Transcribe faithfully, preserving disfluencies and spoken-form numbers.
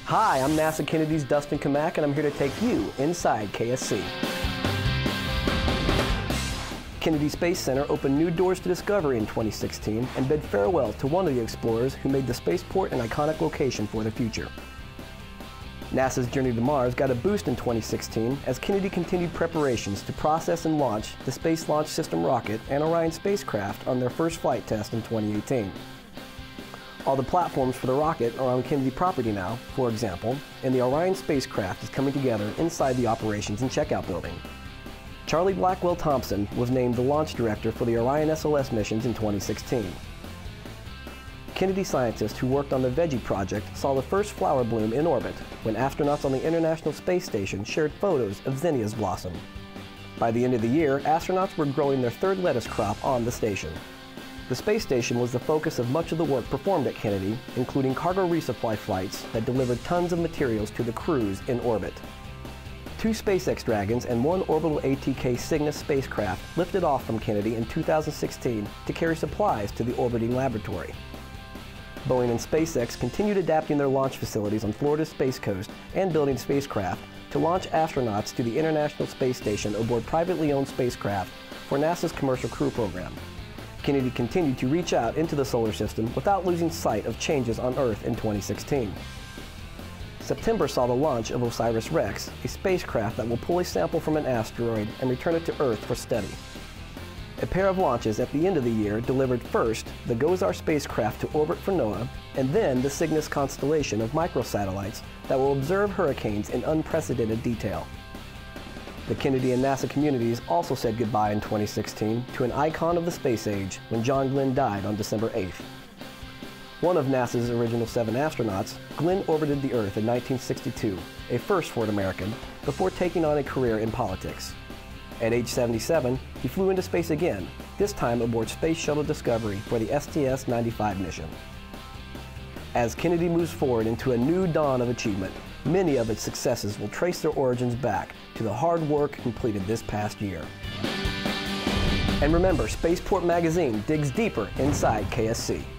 Hi, I'm NASA Kennedy's Dustin Kamak, and I'm here to take you inside K S C. Kennedy Space Center opened new doors to discovery in twenty sixteen and bid farewell to one of the explorers who made the spaceport an iconic location for the future. NASA's journey to Mars got a boost in twenty sixteen as Kennedy continued preparations to process and launch the Space Launch System rocket and Orion spacecraft on their first flight test in twenty eighteen. All the platforms for the rocket are on Kennedy property now, for example, and the Orion spacecraft is coming together inside the operations and checkout building. Charlie Blackwell-Thompson was named the launch director for the Orion S L S missions in twenty sixteen. Kennedy scientists who worked on the Veggie project saw the first flower bloom in orbit when astronauts on the International Space Station shared photos of zinnias blossom. By the end of the year, astronauts were growing their third lettuce crop on the station. The space station was the focus of much of the work performed at Kennedy, including cargo resupply flights that delivered tons of materials to the crews in orbit. Two SpaceX Dragons and one orbital A T K Cygnus spacecraft lifted off from Kennedy in two thousand sixteen to carry supplies to the orbiting laboratory. Boeing and SpaceX continued adapting their launch facilities on Florida's Space Coast and building spacecraft to launch astronauts to the International Space Station aboard privately owned spacecraft for NASA's Commercial Crew Program. Kennedy continued to reach out into the solar system without losing sight of changes on Earth in twenty sixteen. September saw the launch of OSIRIS-REx, a spacecraft that will pull a sample from an asteroid and return it to Earth for study. A pair of launches at the end of the year delivered first the GOES-R spacecraft to orbit for NOAA, and then the Cygnus constellation of microsatellites that will observe hurricanes in unprecedented detail. The Kennedy and NASA communities also said goodbye in twenty sixteen to an icon of the space age when John Glenn died on December eighth. One of NASA's original seven astronauts, Glenn orbited the Earth in nineteen sixty-two, a first for an American, before taking on a career in politics. At age seventy-seven, he flew into space again, this time aboard Space Shuttle Discovery for the S T S ninety-five mission. As Kennedy moves forward into a new dawn of achievement, many of its successes will trace their origins back to the hard work completed this past year. And remember, Spaceport Magazine digs deeper inside K S C.